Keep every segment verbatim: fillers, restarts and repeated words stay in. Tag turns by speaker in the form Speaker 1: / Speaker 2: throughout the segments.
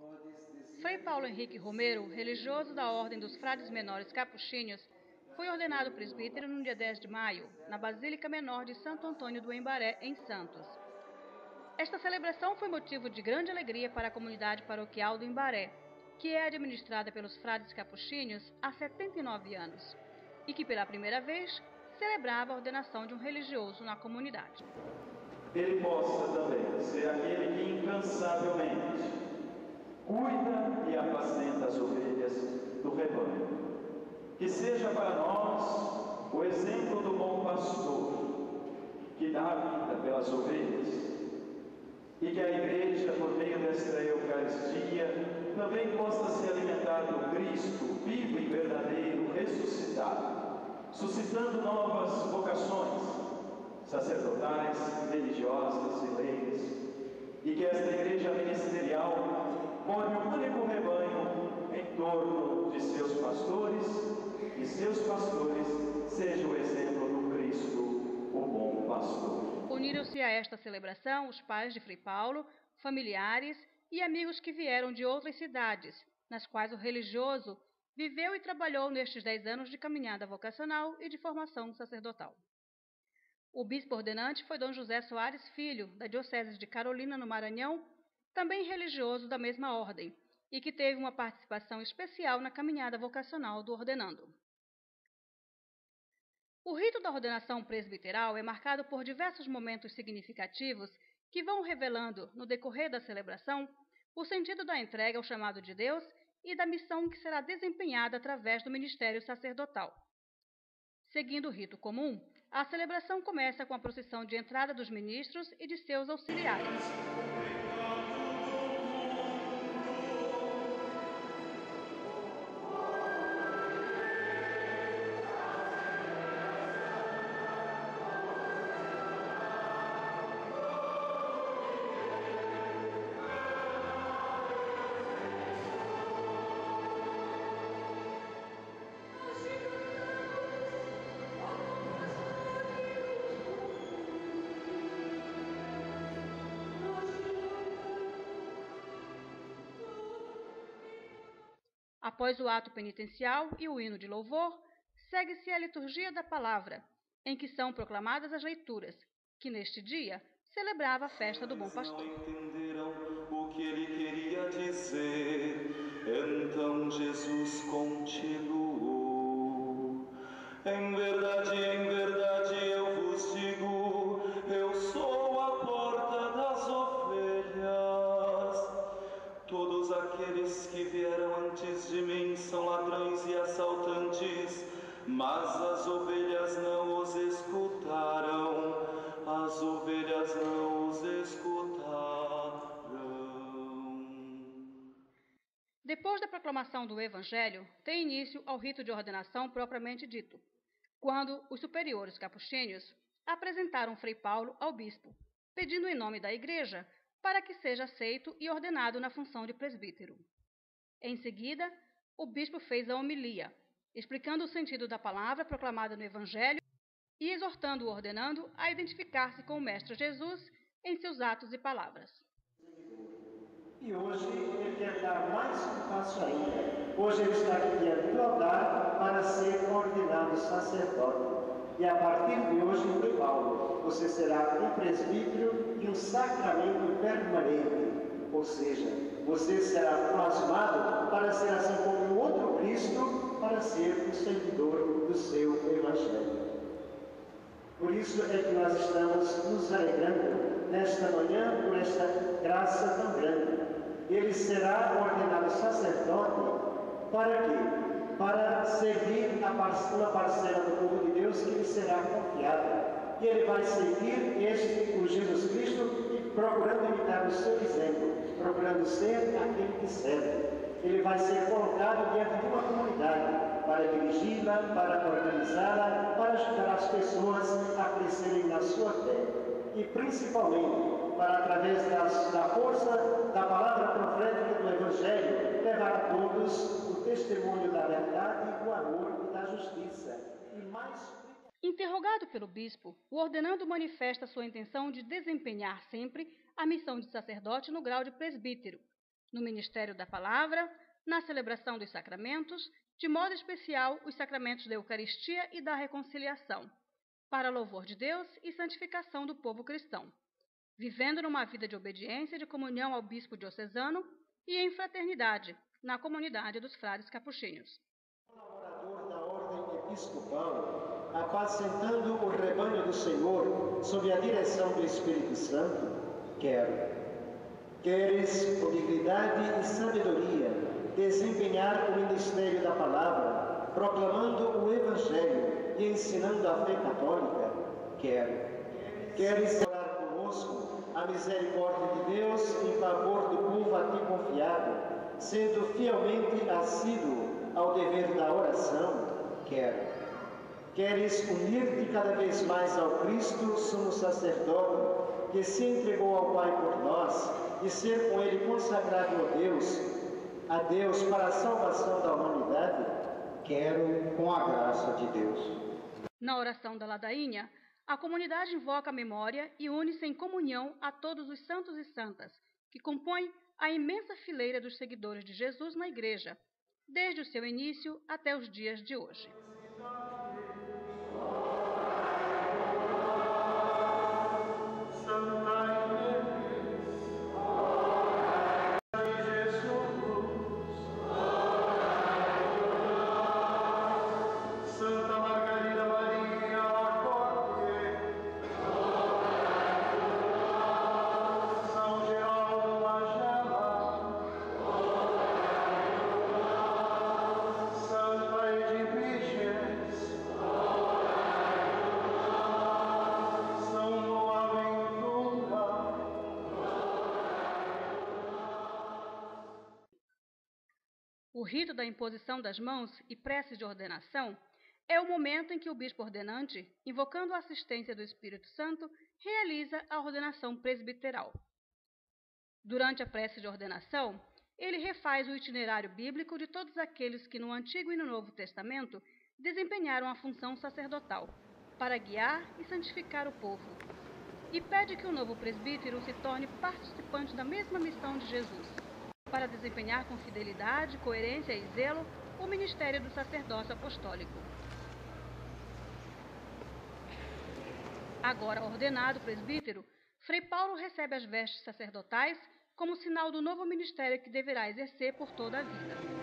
Speaker 1: Frei Paulo Henrique Romero, religioso da Ordem dos Frades Menores Capuchinhos, foi ordenado presbítero no dia dez de maio, na Basílica Menor de Santo Antônio do Embaré, em Santos. Esta celebração foi motivo de grande alegria para a comunidade paroquial do Embaré, que é administrada pelos frades capuchinhos há setenta e nove anos, e que pela primeira vez celebrava a ordenação de um religioso na comunidade.
Speaker 2: Ele possa também ser aquele que incansavelmente cuida e apacenta as ovelhas do rebanho. Que seja para nós o exemplo do bom pastor, que dá a vida pelas ovelhas, e que a Igreja, por meio desta Eucaristia, também possa se alimentar do Cristo vivo e verdadeiro, ressuscitado, suscitando novas vocações sacerdotais, religiosas e leis, e que esta Igreja ministerial forme um único rebanho em torno de seus pastores, e seus pastores sejam o exemplo do Cristo, o bom pastor.
Speaker 1: Uniram-se a esta celebração os pais de Frei Paulo, familiares e amigos que vieram de outras cidades, nas quais o religioso viveu e trabalhou nestes dez anos de caminhada vocacional e de formação sacerdotal. O bispo ordenante foi Dom José Soares Filho, da Diocese de Carolina, no Maranhão, também religioso da mesma ordem, e que teve uma participação especial na caminhada vocacional do ordenando. O rito da ordenação presbiteral é marcado por diversos momentos significativos que vão revelando, no decorrer da celebração, o sentido da entrega ao chamado de Deus e da missão que será desempenhada através do ministério sacerdotal. Seguindo o rito comum, a celebração começa com a procissão de entrada dos ministros e de seus auxiliares. Após o ato penitencial e o hino de louvor, segue-se a liturgia da palavra, em que são proclamadas as leituras, que neste dia celebrava a festa do Bom Pastor.
Speaker 3: Não entenderam o que ele queria dizer, então Jesus continuou. Em verdade, em verdade eu vos digo, eu sou a porta das ovelhas. Todos aqueles que vieram antes de mim são ladrões e assaltantes, mas as ovelhas não os escutaram, as ovelhas não os escutaram.
Speaker 1: Depois da proclamação do Evangelho, tem início ao rito de ordenação propriamente dito, quando os superiores capuchinhos apresentaram Frei Paulo ao bispo, pedindo em nome da Igreja para que seja aceito e ordenado na função de presbítero. Em seguida, o bispo fez a homilia, explicando o sentido da palavra proclamada no Evangelho e exortando o ordenando a identificar-se com o Mestre Jesus em seus atos e palavras.
Speaker 4: E hoje ele quer dar mais um passo ainda. Hoje ele está aqui diante do altar para ser ordenado sacerdote. E a partir de hoje, Frei Paulo, você será um presbítero e um sacramento permanente. Ou seja, você será plasmado para ser assim como o outro Cristo, para ser o servidor do seu Evangelho. Por isso é que nós estamos nos alegrando nesta manhã por esta graça tão grande. Ele será ordenado sacerdote para quê? Para servir a par- uma parcela do povo de Deus que lhe será confiada. E ele vai seguir este, o Jesus Cristo, e procurando imitar o seu exemplo, procurando ser aquele que serve. Ele vai ser colocado diante de uma comunidade para dirigi-la, para organizá-la, para ajudar as pessoas a crescerem na sua fé. E principalmente para, através das, da força da palavra profética do Evangelho, levar a todos o testemunho da verdade, do amor e da justiça. E mais...
Speaker 1: Interrogado pelo bispo, o ordenando manifesta sua intenção de desempenhar sempre a missão de sacerdote no grau de presbítero, no ministério da palavra, na celebração dos sacramentos, de modo especial os sacramentos da Eucaristia e da reconciliação, para louvor de Deus e santificação do povo cristão, vivendo numa vida de obediência e de comunhão ao bispo diocesano e em fraternidade na comunidade dos frades capuchinhos.
Speaker 4: Colaborador da ordem episcopal, apacentando o rebanho do Senhor sob a direção do Espírito Santo, quero. Queres, com dignidade e sabedoria, desempenhar o ministério da palavra, proclamando o Evangelho e ensinando a fé católica? Quero. Queres orar conosco a misericórdia de Deus em favor do povo a ti confiado, sendo fielmente assíduo ao dever da oração? Quero. Queres unir-te cada vez mais ao Cristo, sumo sacerdote, que se entregou ao Pai por nós, e ser com Ele consagrado a Deus, a Deus para a salvação da humanidade? Quero, com a graça de Deus.
Speaker 1: Na oração da ladainha, a comunidade invoca a memória e une-se em comunhão a todos os santos e santas, que compõem a imensa fileira dos seguidores de Jesus na Igreja, desde o seu início até os dias de hoje. O rito da imposição das mãos e preces de ordenação é o momento em que o bispo ordenante, invocando a assistência do Espírito Santo, realiza a ordenação presbiteral. Durante a prece de ordenação, ele refaz o itinerário bíblico de todos aqueles que no Antigo e no Novo Testamento desempenharam a função sacerdotal, para guiar e santificar o povo, e pede que o novo presbítero se torne participante da mesma missão de Jesus, para desempenhar com fidelidade, coerência e zelo o ministério do sacerdócio apostólico. Agora ordenado presbítero, Frei Paulo recebe as vestes sacerdotais como sinal do novo ministério que deverá exercer por toda a vida.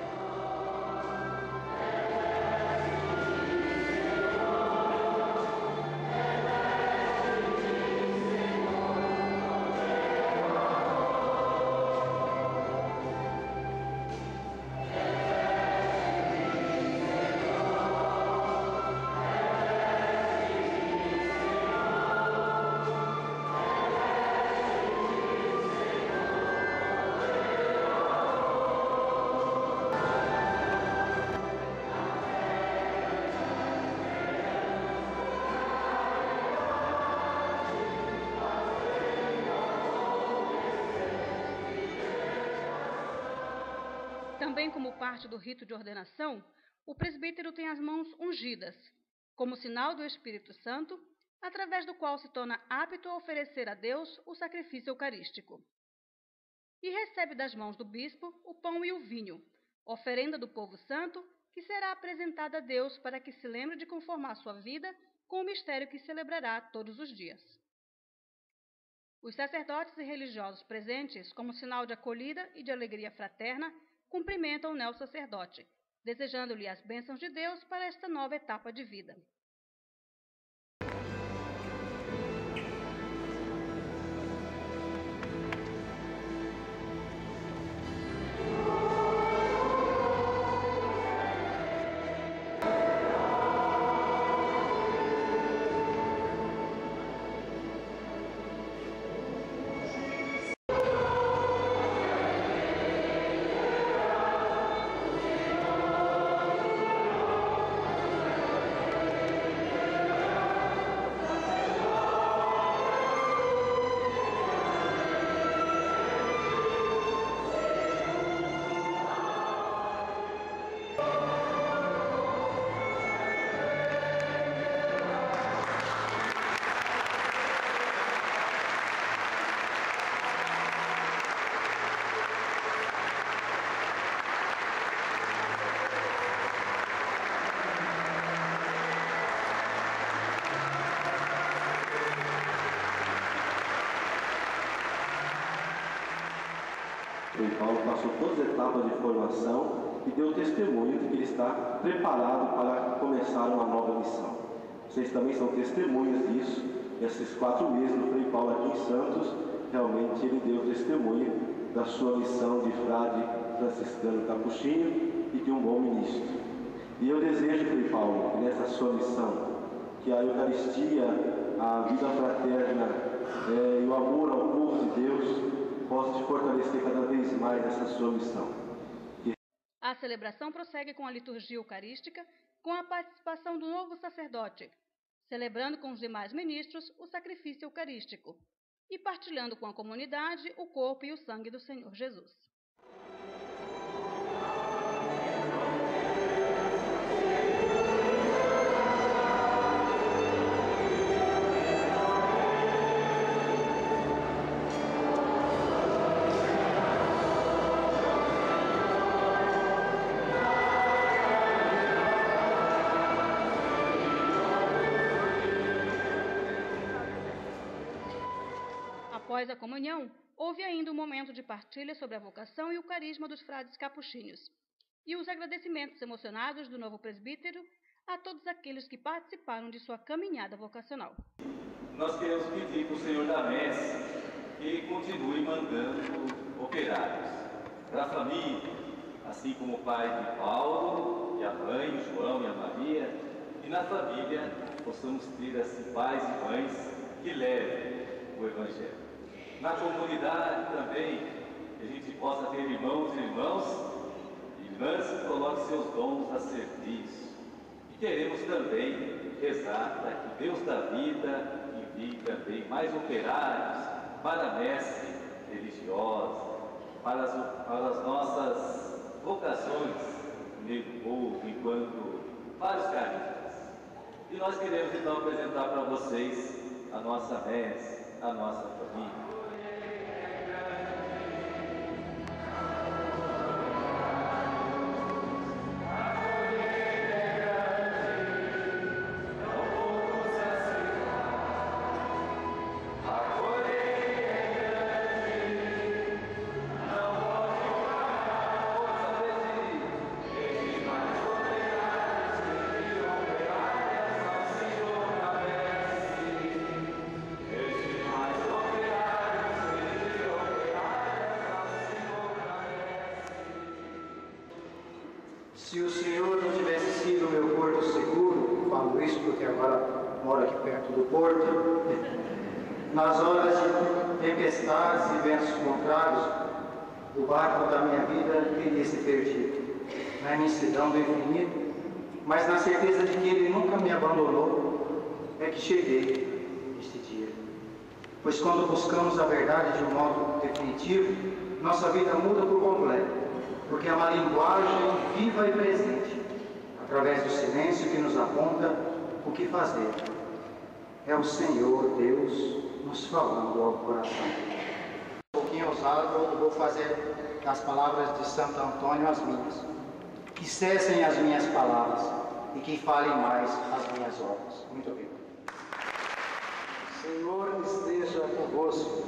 Speaker 1: Também como parte do rito de ordenação, o presbítero tem as mãos ungidas, como sinal do Espírito Santo, através do qual se torna apto a oferecer a Deus o sacrifício eucarístico. E recebe das mãos do bispo o pão e o vinho, oferenda do povo santo, que será apresentada a Deus para que se lembre de conformar sua vida com o mistério que celebrará todos os dias. Os sacerdotes e religiosos presentes, como sinal de acolhida e de alegria fraterna, cumprimentam o neo-sacerdote, desejando-lhe as bênçãos de Deus para esta nova etapa de vida.
Speaker 5: Frei Paulo passou todas as etapas de formação e deu testemunho de que ele está preparado para começar uma nova missão. Vocês também são testemunhas disso. Esses quatro meses do Frei Paulo aqui em Santos, realmente ele deu testemunho da sua missão de frade franciscano capuchinho e de um bom ministro. E eu desejo, Frei Paulo, que nessa sua missão, que a Eucaristia, a vida fraterna é, e o amor ao povo de Deus possa te fortalecer cada vez mais nessa sua missão.
Speaker 1: A celebração prossegue com a liturgia eucarística, com a participação do novo sacerdote, celebrando com os demais ministros o sacrifício eucarístico e partilhando com a comunidade o corpo e o sangue do Senhor Jesus. Após a comunhão, houve ainda um momento de partilha sobre a vocação e o carisma dos frades capuchinhos, e os agradecimentos emocionados do novo presbítero a todos aqueles que participaram de sua caminhada vocacional.
Speaker 6: Nós queremos pedir para o Senhor da Messe que Ele continue mandando operários para a família, assim como o pai de Paulo, e a mãe, o João e a Maria, e na família possamos ter assim pais e mães que levem o Evangelho. Na comunidade também, que a gente possa ter irmãos e irmãos, irmãs que coloquem seus dons a serviço. E queremos também rezar para que Deus da vida envie também mais operários para a messe religiosa, para as, para as nossas vocações no meio do povo, enquanto vários carismas. E nós queremos então apresentar para vocês a nossa messe, a nossa família.
Speaker 7: Se o Senhor não tivesse sido o meu porto seguro, falo isso porque agora moro aqui perto do porto, nas horas de tempestades e ventos contrários, o barco da minha vida teria se perdido. Na imensidão do infinito, mas na certeza de que Ele nunca me abandonou, é que cheguei este dia. Pois quando buscamos a verdade de um modo definitivo, nossa vida muda por completo. Porque é uma linguagem viva e presente, através do silêncio que nos aponta o que fazer. É o Senhor Deus nos falando ao coração. Um pouquinho ousado, eu vou fazer as palavras de Santo Antônio as minhas. Que cessem as minhas palavras e que falem mais as minhas obras. Muito obrigado.
Speaker 4: Senhor esteja convosco.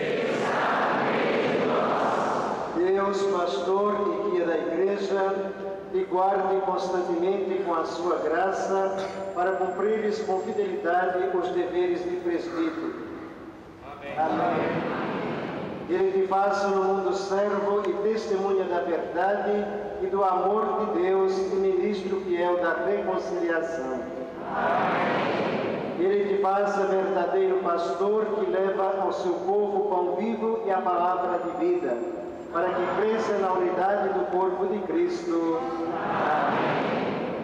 Speaker 4: Deus, pastor e guia da Igreja, te guarde constantemente com a sua graça para cumprires com fidelidade os deveres de presbítero. Amém. Amém. Ele te faça no mundo servo e testemunha da verdade e do amor de Deus e ministro fiel da reconciliação. Amém. Ele te faça verdadeiro pastor que leva ao seu povo pão vivo e a palavra de vida, para que cresça na unidade do corpo de Cristo. Amém.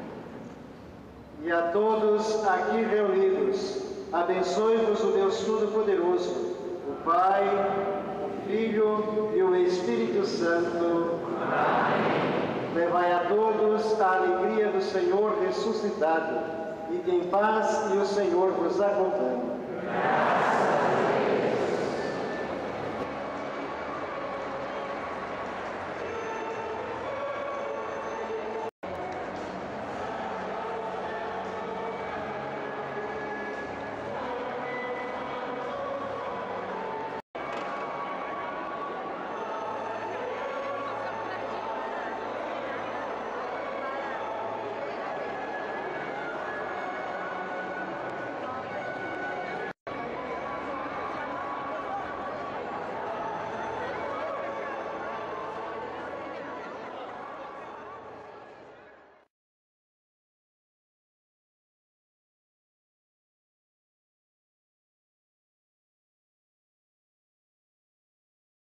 Speaker 4: E a todos aqui reunidos, abençoe-vos o Deus Todo-Poderoso, o Pai, o Filho e o Espírito Santo. Amém. Levai a todos a alegria do Senhor ressuscitado, e em paz e o Senhor vos acompanhe. Graças a Deus.